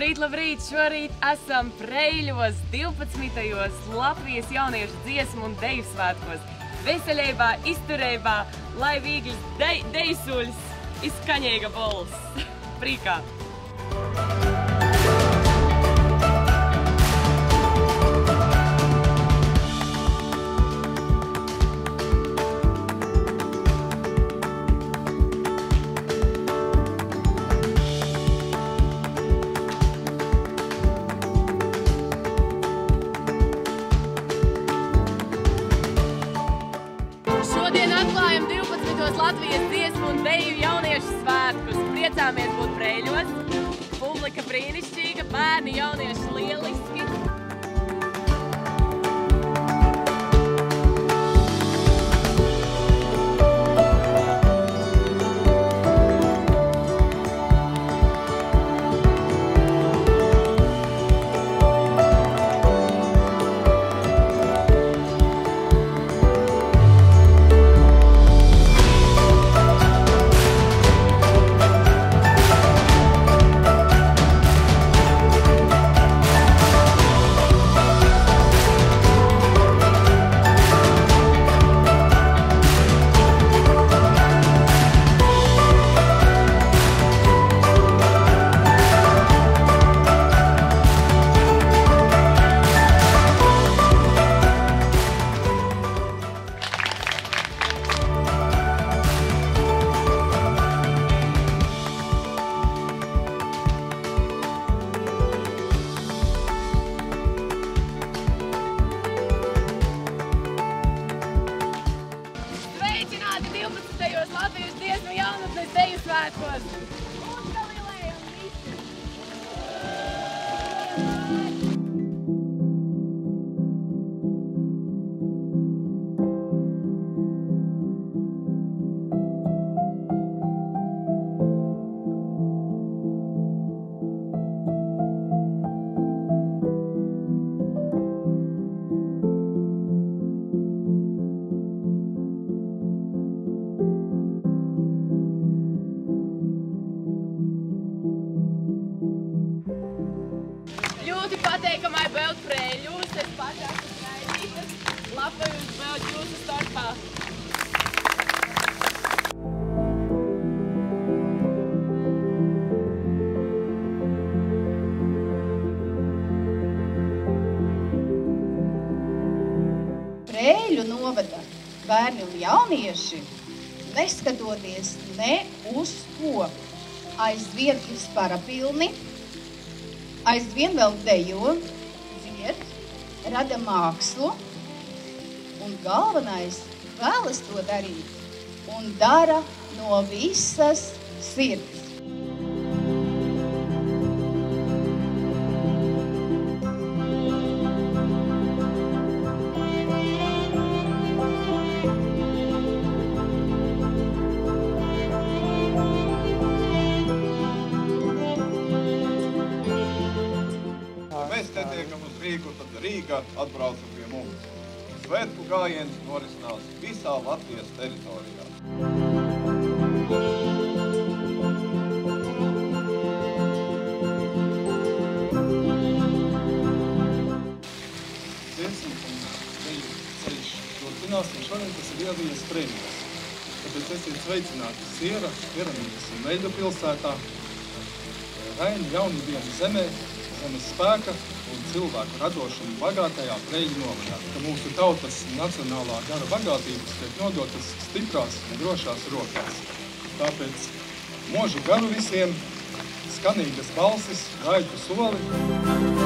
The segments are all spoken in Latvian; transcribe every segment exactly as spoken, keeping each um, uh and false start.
Labrīt, labrīt! Šorīt esam Preiļos divpadsmitajos Latvijas jauniešu dziesmu un deju svētkos. Veseļībā, izturībā, lai vīglis de, dejsuļs, izskaņīga balss. Prīkā! Šodien atklājam divpadsmitos Latvijas dziesmu un deju jauniešu svētkus. Priecāmies būt Preiļos. Publika brīnišķīga, bērni jaunieši lieliski. divpadsmitajos Latvijas dziesmu jaunatnes deju svētkos. Uzgalilējam visi! Ļoti pateikamai būt Preiļos, es pati esmu Preiļītes. Labi jums būt jūsu starpā. Preiļu novada bērni un jaunieši, neskatoties ne uz ko, aizvien ir parapilni, aizvien vēl dejo, dzied, rada mākslu un galvenais vēlas to darīt un dara no visas sirds. Mēs te tiekam uz Rīgu, tad Rīga atbrauca pie mums. Svētku gājiens norisinās visā Latvijas teritorijā. Dziesmu un deju ceļš turpinās, un šodien tas ir ievījies Preiļos. Tāpēc esiet sveicināti Siera, Pieramīdas un Meļu pilsētā, Raina jaunu dienu zemē, zemes spēka un cilvēku radošumu bagātajā Preiļu novadā, ka mūsu tautas nacionālā gara bagātības tiek nodotas stiprās un drošās rokās. Tāpēc mūžu garu visiem, skanīgas balsis, gaitu soli.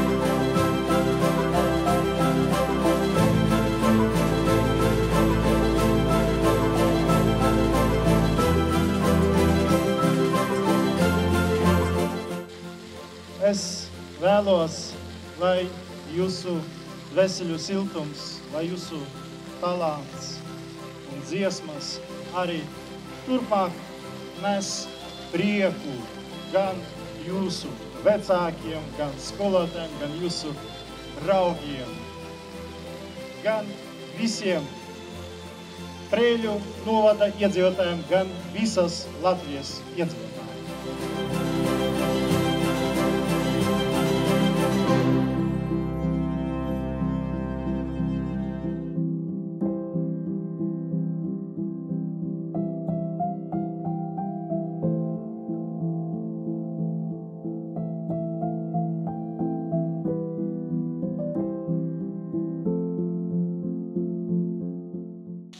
Es vēlos, lai jūsu dvēseļu siltums, lai jūsu talants un dziesmas arī turpmāk nes prieku gan jūsu vecākiem, gan skolotājiem, gan jūsu draugiem, gan visiem Preiļu novada iedzīvotājiem, gan visas Latvijas iedzīvotājiem.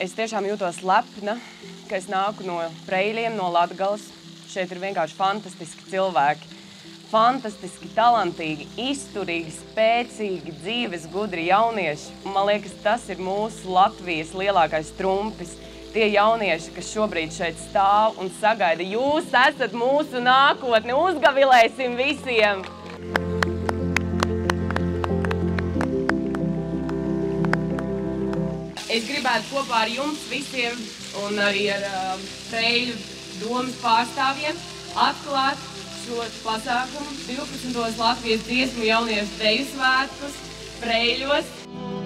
Es tiešām jūtos lepna, ka es nāku no Preiļiem, no Latgales. Šeit ir vienkārši fantastiski cilvēki. Fantastiski, talantīgi, izturīgi, spēcīgi, dzīves, gudri jaunieši. Man liekas, tas ir mūsu Latvijas lielākais trumpis. Tie jaunieši, kas šobrīd šeit stāv un sagaida, jūs esat mūsu nākotne, uzgavilēsim visiem! Es gribētu kopā ar jums visiem un arī ar uh, Preiļu domas pārstāvjiem atklāt šo pasākumu divpadsmitos Latvijas dziesmu jauniešu deju svētkus Preiļos.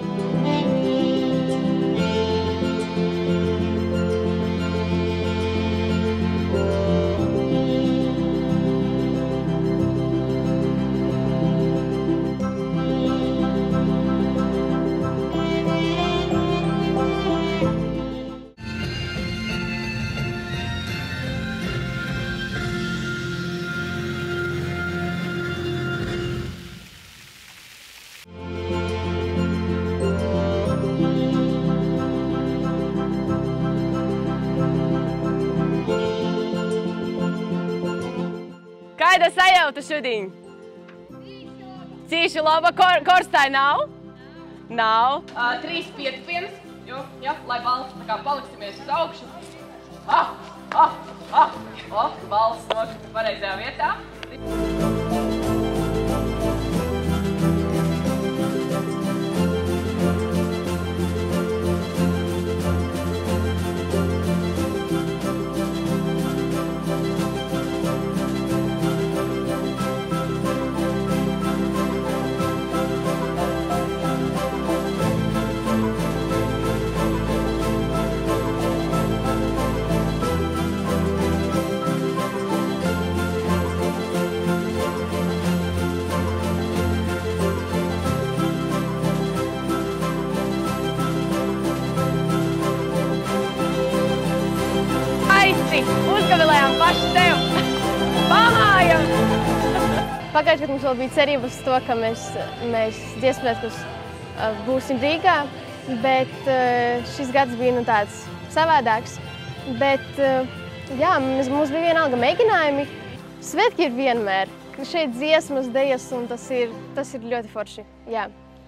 Kāda sajauta šodien? Cīši laba, kor, korstai nav? Nav. Uh, trīs pietupienas, jo, ja, lai balss tā kā paliksimies uz augšu. Ah, ah, ah, o, balss nokrita pareizajā vietā. Uzgavilējām paši tev. Pamājam! Pagājuši, kad mums vēl bija cerība uz to, ka mēs, mēs dziesmu svētkos būsim Rīgā, bet šis gads bija nu tāds savādāks. Bet, jā, mums, mums bija vienalga mēģinājumi. Svētki ir vienmēr. Šeit dziesmas, dejas, un tas ir, tas ir ļoti forši. Jā.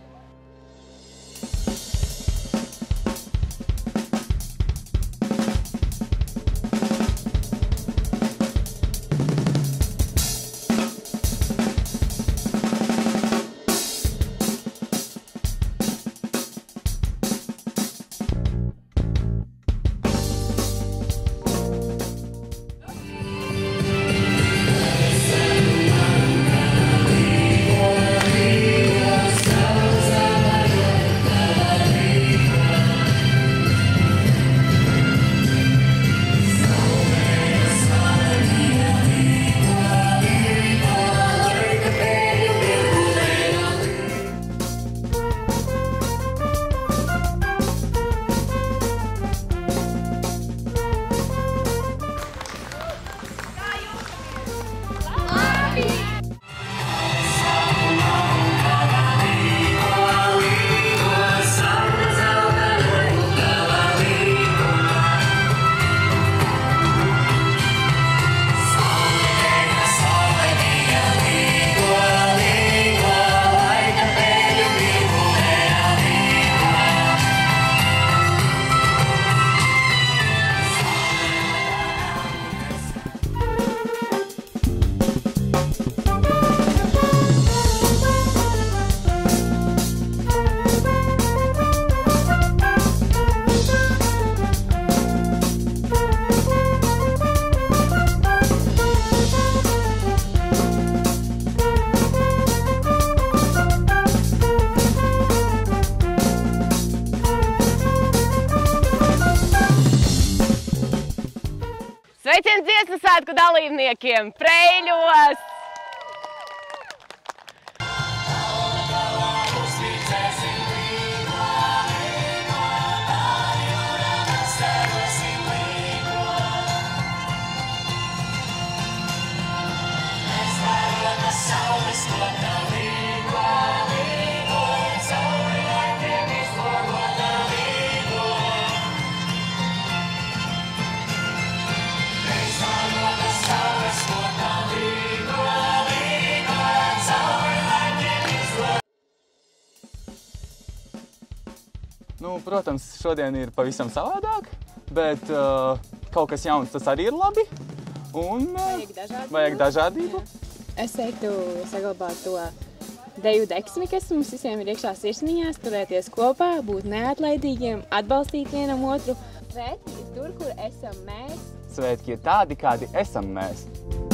Sveiciens dziesmu svētku dalībniekiem Preiļos! Nu, protams, šodien ir pavisam savādāk, bet uh, kaut kas jauns tas arī ir labi. Un uh, Vajag dažādību. Vajag dažādību. Es teiktu saglabāt to deju deksmi, kas mums visiem ir iekšā sirsniņās, turēties kopā, būt neatlaidīgiem, atbalstīt vienam otru. Svētki ir tur, kur esam mēs. Svētki ir tādi, kādi esam mēs.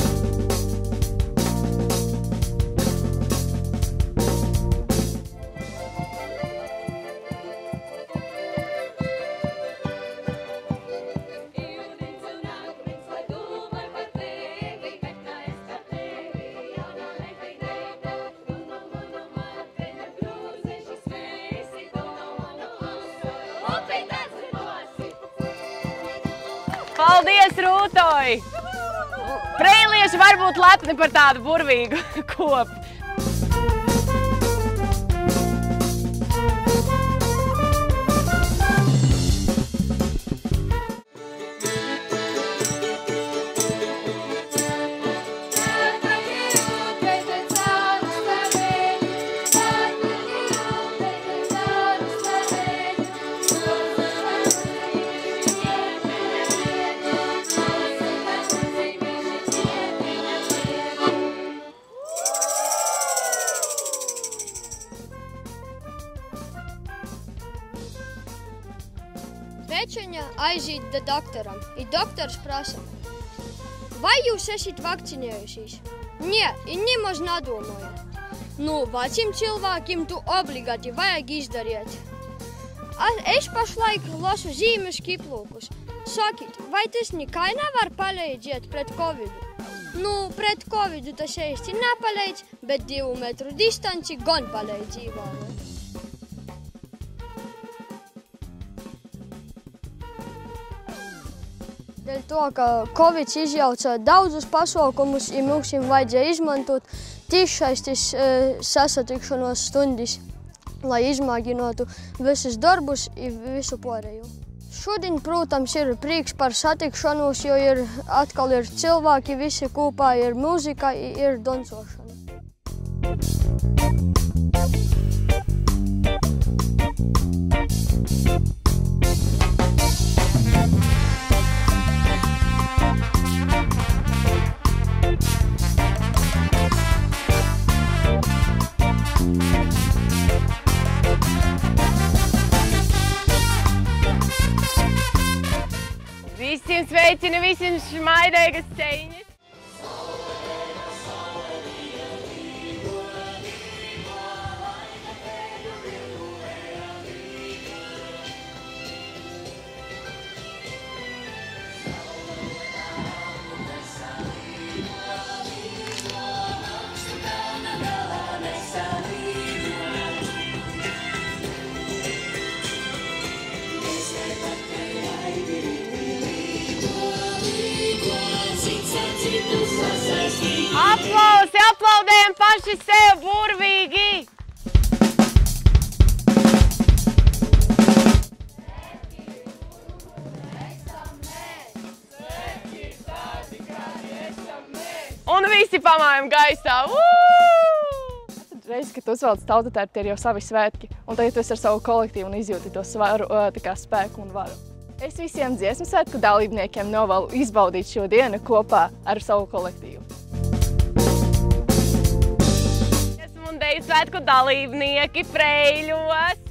Paldies, Rūtoj! Preilieši var būt lepni par tādu burvīgu kopu. Večuņa aiziet da doktoram, i doktors prasa, vai jūs esat vakcinējušies? Nē, i nemaz nedomāju. Nu, vecim cilvēkiem tu obligāti vajag izdarīt. Es pašlaik lasu zīmes kiplūkus. Sakit, vai tas nekai nevar palīdzēt pret covidu? Nu, pret covidu tas īsti nepalīdz, bet divu metru distanci gan palīdz ievērot. Dēļ to, ka Covid izjauca daudzus pasaukumus, ja mums vajadzēja izmantot tiešsaistes sasatikšanos stundas, lai izmēģinātu visus darbus un visu pārējo. Šodien, protams, ir prieks par satikšanos, jo ir, atkal ir cilvēki, visi kopā ir mūzika, ir dancošana. Visiem sveicina, visiem šmaidēgas ceļņas. Aplausi, aplaudējam paši sev burvīgi! Un visi pamājam gaisā! Reizi, kad uzvelc tautatērpu, tie ir jau savi svētki. Un tagad tu esi ar savu kolektīvu un izjūti to svaru, tā kā spēku un varu. Es visiem dziesmu svētku dalībniekiem novēlu izbaudīt šo dienu kopā ar savu kolektīvu. Dziesmu un deju svētku dalībnieki Preiļos!